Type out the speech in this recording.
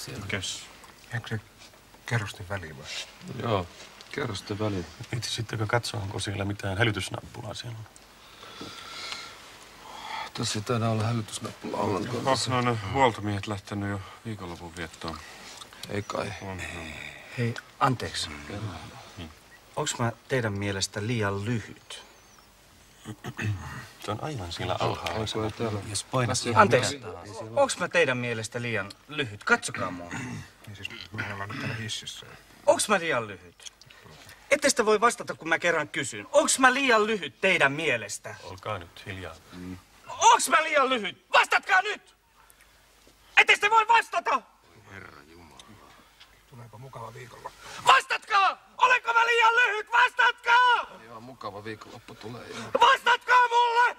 siellä. Mikäs? Eikö se kerrosten väliin vai? Joo, kerrosten väliin. Sittenkö katsoa, onko siellä mitään hälytysnappulaa siellä? Tässä ei taida olla hälytysnappula ollenkaan. No ne huoltomiehet lähtenyt jo viikonlopun viettoon. Ei kai. Hei, anteeksi. Onks mä teidän mielestä liian lyhyt? Se on aivan siellä alhaalla. Onko täällä? Jos painat Anteeksi, onks mä teidän mielestä liian lyhyt? Katsokaa mua. Niin siis me ollaan nyt täällä hississä. Onks mä liian lyhyt? Ette sitä voi vastata, kun mä kerran kysyn. Onks mä liian lyhyt teidän mielestä? Olkaa nyt hiljaa. Onks mä liian lyhyt? Vastatkaa nyt! Ette sitä voi vastata! Tuleepa mukava viikolla. Vastatkaa! Olenko mä liian lyhyt? Vastatkaa! Joo, mukava viikonloppu tulee. Vastatkaa mulle!